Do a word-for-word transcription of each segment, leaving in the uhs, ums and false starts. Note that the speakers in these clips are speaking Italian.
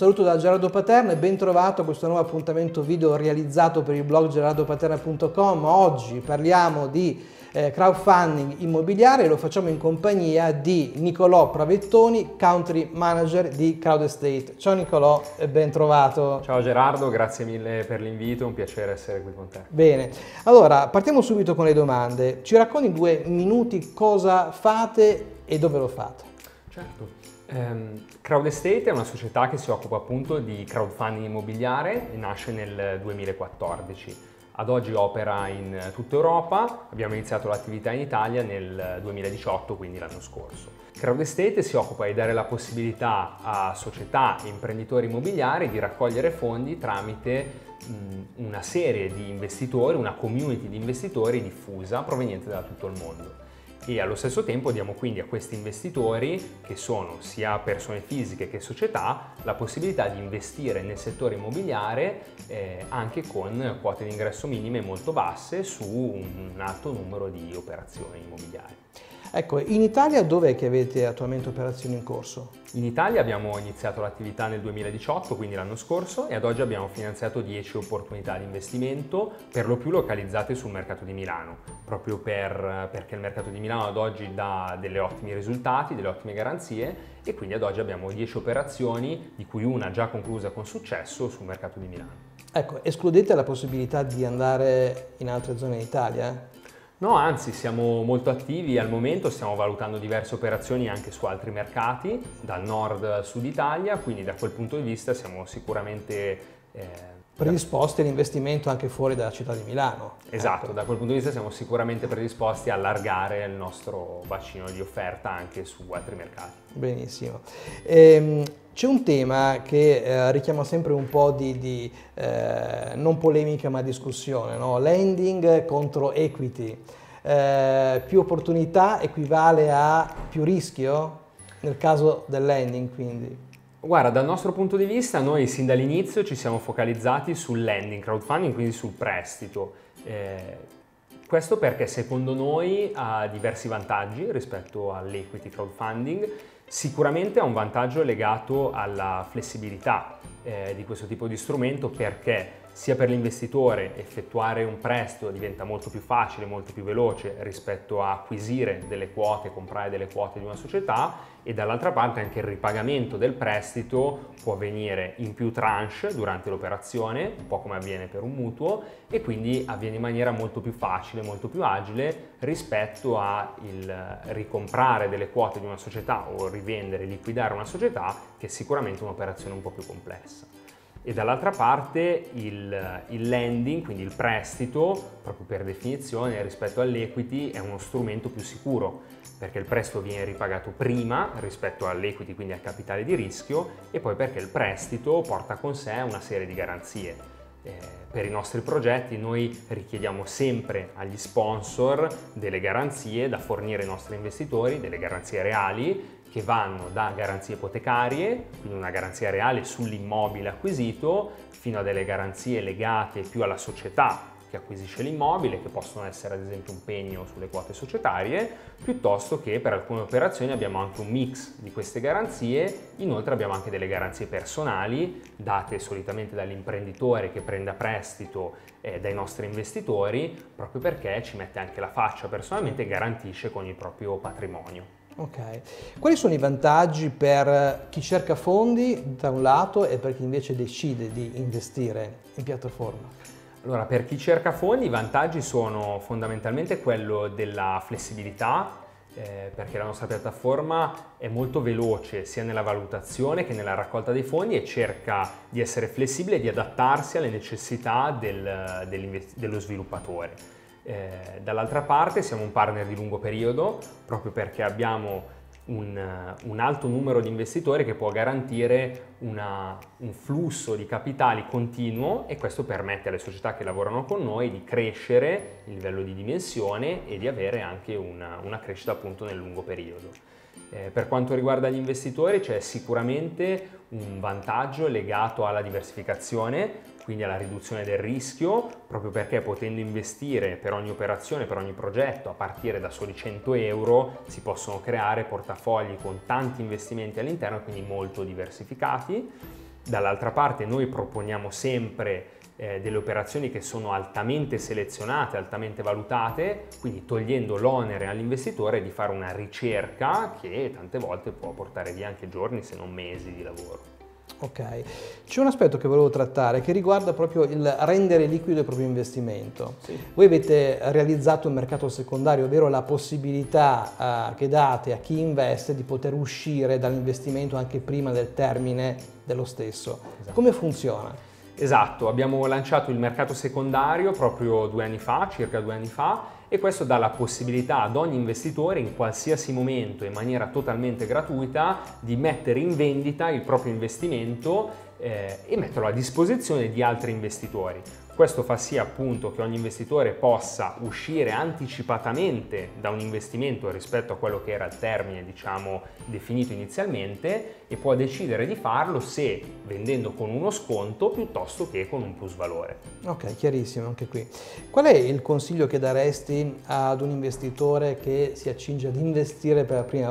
saluto da Gerardo Paterna e ben trovato a questo nuovo appuntamento video realizzato per il blog gerardo paterna punto com. Oggi parliamo di eh, crowdfunding immobiliare e lo facciamo in compagnia di Nicolò Pravettoni, Country Manager di Crowd Estate. Ciao Nicolò e ben trovato. Ciao Gerardo, grazie mille per l'invito, è un piacere essere qui con te. Bene, allora partiamo subito con le domande. Ci racconti in due minuti cosa fate e dove lo fate? Certo. Um, Crowd Estate è una società che si occupa appunto di crowdfunding immobiliare e nasce nel duemilaquattordici. Ad oggi opera in tutta Europa, abbiamo iniziato l'attività in Italia nel duemiladiciotto, quindi l'anno scorso. Crowd Estate si occupa di dare la possibilità a società e imprenditori immobiliari di raccogliere fondi tramite mh, una serie di investitori, una community di investitori diffusa proveniente da tutto il mondo. E allo stesso tempo diamo quindi a questi investitori, che sono sia persone fisiche che società, la possibilità di investire nel settore immobiliare eh, anche con quote di ingresso minime molto basse su un alto numero di operazioni immobiliari. Ecco, in Italia dov'è che avete attualmente operazioni in corso? In Italia abbiamo iniziato l'attività nel duemiladiciotto, quindi l'anno scorso, e ad oggi abbiamo finanziato dieci opportunità di investimento, per lo più localizzate sul mercato di Milano, proprio per, perché il mercato di Milano ad oggi dà delle ottimi risultati, delle ottime garanzie, e quindi ad oggi abbiamo dieci operazioni, di cui una già conclusa con successo sul mercato di Milano. Ecco, escludete la possibilità di andare in altre zone d'Italia? No, anzi, siamo molto attivi al momento, stiamo valutando diverse operazioni anche su altri mercati, dal nord al sud Italia, quindi da quel punto di vista siamo sicuramente eh, predisposti all'investimento anche fuori dalla città di Milano. Esatto, ecco. Da quel punto di vista siamo sicuramente predisposti a allargare il nostro bacino di offerta anche su altri mercati. Benissimo. Ehm, c'è un tema che eh, richiama sempre un po' di, di eh, non polemica ma discussione, no? Lending contro equity. Eh, più opportunità equivale a più rischio nel caso del lending, quindi? Guarda, dal nostro punto di vista noi sin dall'inizio ci siamo focalizzati sul lending, crowdfunding, quindi sul prestito. Eh, questo perché secondo noi ha diversi vantaggi rispetto all'equity crowdfunding. Sicuramente ha un vantaggio legato alla flessibilità eh, di questo tipo di strumento, perché sia per l'investitore effettuare un prestito diventa molto più facile, molto più veloce rispetto a acquisire delle quote, comprare delle quote di una società, e dall'altra parte anche il ripagamento del prestito può avvenire in più tranche durante l'operazione, un po' come avviene per un mutuo, e quindi avviene in maniera molto più facile, molto più agile rispetto a il ricomprare delle quote di una società o rivendere, liquidare una società, che è sicuramente un'operazione un po' più complessa. E dall'altra parte il, il lending, quindi il prestito, proprio per definizione rispetto all'equity, è uno strumento più sicuro, perché il prestito viene ripagato prima rispetto all'equity, quindi al capitale di rischio, e poi perché il prestito porta con sé una serie di garanzie. Eh, per i nostri progetti noi richiediamo sempre agli sponsor delle garanzie da fornire ai nostri investitori, delle garanzie reali, che vanno da garanzie ipotecarie, quindi una garanzia reale sull'immobile acquisito, fino a delle garanzie legate più alla società che acquisisce l'immobile, che possono essere ad esempio un pegno sulle quote societarie, piuttosto che per alcune operazioni abbiamo anche un mix di queste garanzie. Inoltre abbiamo anche delle garanzie personali, date solitamente dall'imprenditore che prende a prestito eh, dai nostri investitori, proprio perché ci mette anche la faccia personalmente e garantisce con il proprio patrimonio. Ok, quali sono i vantaggi per chi cerca fondi da un lato e per chi invece decide di investire in piattaforma? Allora, per chi cerca fondi i vantaggi sono fondamentalmente quello della flessibilità, eh, perché la nostra piattaforma è molto veloce sia nella valutazione che nella raccolta dei fondi e cerca di essere flessibile e di adattarsi alle necessità del, dello sviluppatore. Eh, dall'altra parte siamo un partner di lungo periodo, proprio perché abbiamo un, un alto numero di investitori che può garantire una, un flusso di capitali continuo, e questo permette alle società che lavorano con noi di crescere il livello di dimensione e di avere anche una, una crescita appunto nel lungo periodo. Eh, per quanto riguarda gli investitori c'è sicuramente un vantaggio legato alla diversificazione, quindi alla riduzione del rischio, proprio perché potendo investire per ogni operazione, per ogni progetto, a partire da soli cento euro, si possono creare portafogli con tanti investimenti all'interno, quindi molto diversificati. Dall'altra parte noi proponiamo sempre eh, delle operazioni che sono altamente selezionate, altamente valutate, quindi togliendo l'onere all'investitore di fare una ricerca che tante volte può portare via anche giorni se non mesi di lavoro. Ok, c'è un aspetto che volevo trattare che riguarda proprio il rendere liquido il proprio investimento. Sì. Voi avete realizzato un mercato secondario, ovvero la possibilità uh, che date a chi investe di poter uscire dall'investimento anche prima del termine dello stesso. Esatto. Come funziona? Esatto, abbiamo lanciato il mercato secondario proprio due anni fa, circa due anni fa, e questo dà la possibilità ad ogni investitore in qualsiasi momento, in maniera totalmente gratuita, di mettere in vendita il proprio investimento eh, e metterlo a disposizione di altri investitori. Questo fa sì appunto che ogni investitore possa uscire anticipatamente da un investimento rispetto a quello che era il termine, diciamo, definito inizialmente, e può decidere di farlo se vendendo con uno sconto piuttosto che con un plusvalore. Ok, chiarissimo anche qui. Qual è il consiglio che daresti ad un investitore che si accinge ad investire per la prima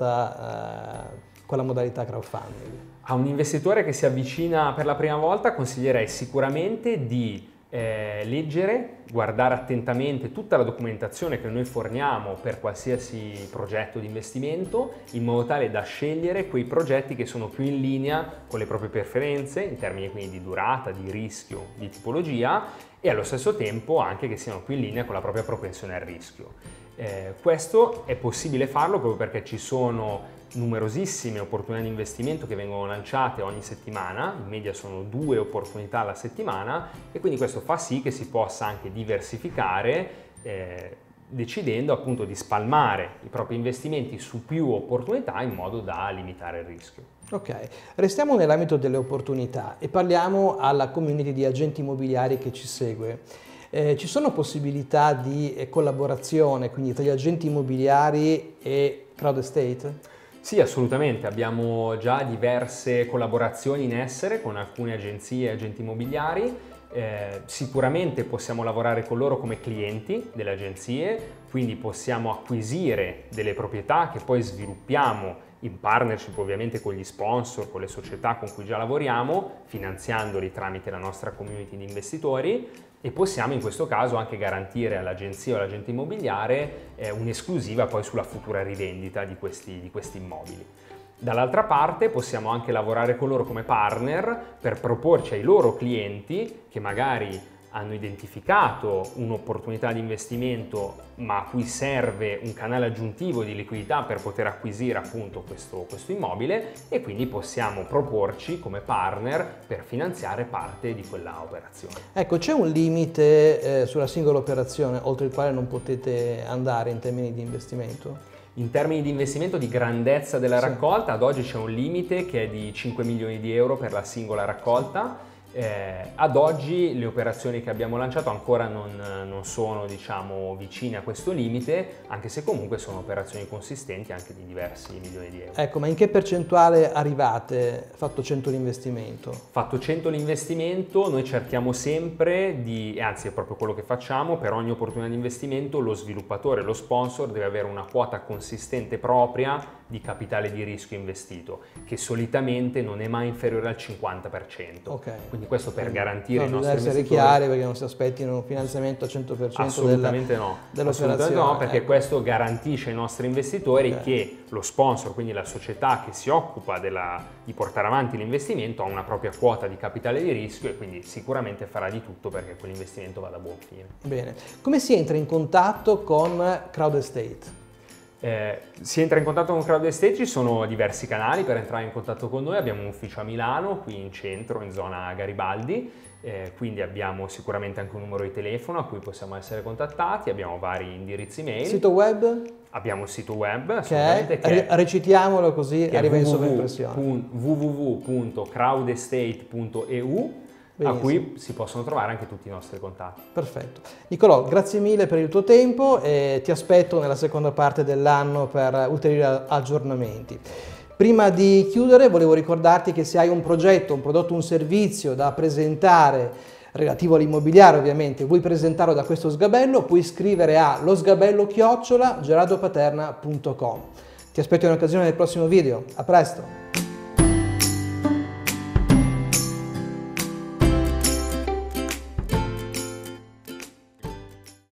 volta eh, con la modalità crowdfunding? A un investitore che si avvicina per la prima volta consiglierei sicuramente di Eh, leggere, guardare attentamente tutta la documentazione che noi forniamo per qualsiasi progetto di investimento, in modo tale da scegliere quei progetti che sono più in linea con le proprie preferenze, in termini quindi di durata, di rischio, di tipologia, e allo stesso tempo anche che siano più in linea con la propria propensione al rischio. Eh, questo è possibile farlo proprio perché ci sono numerosissime opportunità di investimento che vengono lanciate ogni settimana, in media sono due opportunità alla settimana, e quindi questo fa sì che si possa anche diversificare eh, decidendo appunto di spalmare i propri investimenti su più opportunità in modo da limitare il rischio. Ok, restiamo nell'ambito delle opportunità e parliamo alla community di agenti immobiliari che ci segue. Eh, ci sono possibilità di eh, collaborazione quindi tra gli agenti immobiliari e Crowd Estate? Sì, assolutamente, abbiamo già diverse collaborazioni in essere con alcune agenzie e agenti immobiliari. Eh, sicuramente possiamo lavorare con loro come clienti delle agenzie, quindi possiamo acquisire delle proprietà che poi sviluppiamo in partnership ovviamente con gli sponsor, con le società con cui già lavoriamo, finanziandoli tramite la nostra community di investitori, e possiamo in questo caso anche garantire all'agenzia o all'agente immobiliare eh, un'esclusiva poi sulla futura rivendita di questi, di questi immobili. Dall'altra parte possiamo anche lavorare con loro come partner per proporci ai loro clienti che magari hanno identificato un'opportunità di investimento ma a cui serve un canale aggiuntivo di liquidità per poter acquisire appunto questo, questo immobile, e quindi possiamo proporci come partner per finanziare parte di quella operazione. Ecco, c'è un limite eh, sulla singola operazione oltre il quale non potete andare in termini di investimento? In termini di investimento di grandezza della Sì. raccolta, ad oggi c'è un limite che è di cinque milioni di euro per la singola raccolta. Eh, ad oggi le operazioni che abbiamo lanciato ancora non, non sono, diciamo, vicine a questo limite, anche se comunque sono operazioni consistenti anche di diversi milioni di euro. Ecco, ma in che percentuale arrivate fatto cento l'investimento? Fatto cento l'investimento, noi cerchiamo sempre di, e anzi è proprio quello che facciamo, per ogni opportunità di investimento lo sviluppatore, lo sponsor deve avere una quota consistente propria di capitale di rischio investito, che solitamente non è mai inferiore al cinquanta per cento. Okay. Quindi questo per garantire no, i nostri investitori... Deve essere chiari perché non si aspettino un finanziamento al cento per cento assolutamente no, dell'operazione. Assolutamente no, perché ecco. questo garantisce ai nostri investitori okay. che lo sponsor, quindi la società che si occupa della, di portare avanti l'investimento, ha una propria quota di capitale di rischio e quindi sicuramente farà di tutto perché quell'investimento vada a buon fine. Bene, come si entra in contatto con Crowd Estate? Eh, si entra in contatto con Crowd Estate, ci sono diversi canali per entrare in contatto con noi, abbiamo un ufficio a Milano, qui in centro, in zona Garibaldi, eh, quindi abbiamo sicuramente anche un numero di telefono a cui possiamo essere contattati, abbiamo vari indirizzi mail. Sito web? Abbiamo un sito web, che è, che è recitiamolo così arriva in sovraimpressione. w w w punto crowd estate punto e u. Benissimo. A cui si possono trovare anche tutti i nostri contatti. Perfetto. Nicolò, grazie mille per il tuo tempo e ti aspetto nella seconda parte dell'anno per ulteriori aggiornamenti. Prima di chiudere volevo ricordarti che se hai un progetto, un prodotto, un servizio da presentare relativo all'immobiliare ovviamente, vuoi presentarlo da questo sgabello, puoi scrivere a losgabello chiocciola gerardopaterna punto com. Ti aspetto in occasione del prossimo video. A presto!